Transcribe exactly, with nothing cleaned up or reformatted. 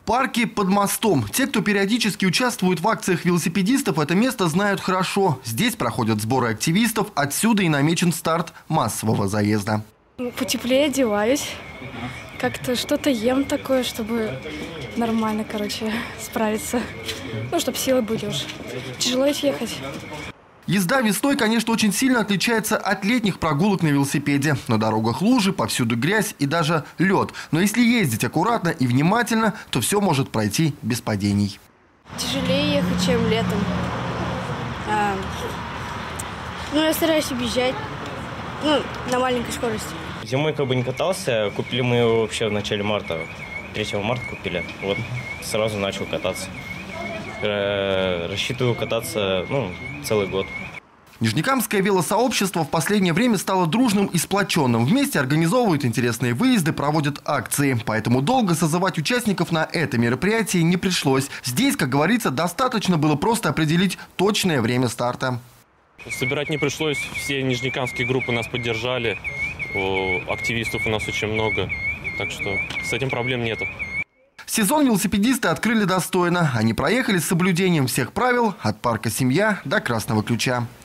В парке под мостом. Те, кто периодически участвует в акциях велосипедистов, это место знают хорошо. Здесь проходят сборы активистов, отсюда и намечен старт массового заезда. Потеплее одеваюсь, как-то что-то ем такое, чтобы нормально, короче, справиться. Ну, чтобы силы были уж. Тяжело ехать. Езда весной, конечно, очень сильно отличается от летних прогулок на велосипеде. На дорогах лужи, повсюду грязь и даже лед. Но если ездить аккуратно и внимательно, то все может пройти без падений. Тяжелее ехать, чем летом. А, ну, я стараюсь объезжать, ну, на маленькой скорости. Зимой как бы не катался, купили мы его вообще в начале марта. третьего марта купили. Вот сразу начал кататься. Рассчитываю кататься, ну, целый год. Нижнекамское велосообщество в последнее время стало дружным и сплоченным. Вместе организовывают интересные выезды, проводят акции. Поэтому долго созывать участников на это мероприятие не пришлось. Здесь, как говорится, достаточно было просто определить точное время старта. Собирать не пришлось. Все нижнекамские группы нас поддержали. Активистов у нас очень много. Так что с этим проблем нету. Сезон велосипедисты открыли достойно. Они проехали с соблюдением всех правил от парка «Семья» до Красного Ключа.